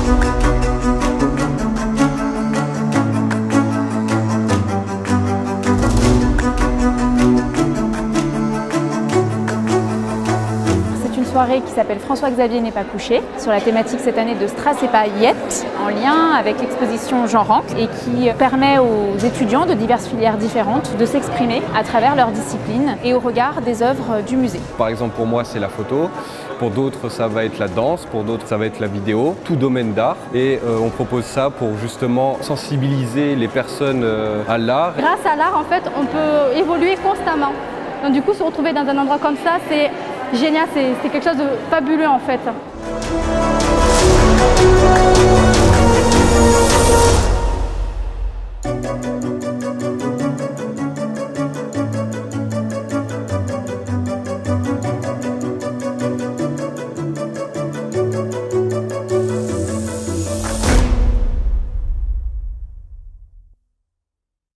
Soirée qui s'appelle François-Xavier n'est pas couché, sur la thématique cette année de Strass et paillettes, en lien avec l'exposition Jean Ranc, et qui permet aux étudiants de diverses filières différentes de s'exprimer à travers leur discipline et au regard des œuvres du musée. Par exemple, pour moi, c'est la photo. Pour d'autres, ça va être la danse. Pour d'autres, ça va être la vidéo. Tout domaine d'art. Et on propose ça pour justement sensibiliser les personnes à l'art. Grâce à l'art, en fait, on peut évoluer constamment. Donc du coup, se retrouver dans un endroit comme ça, c'est génial, c'est quelque chose de fabuleux en fait.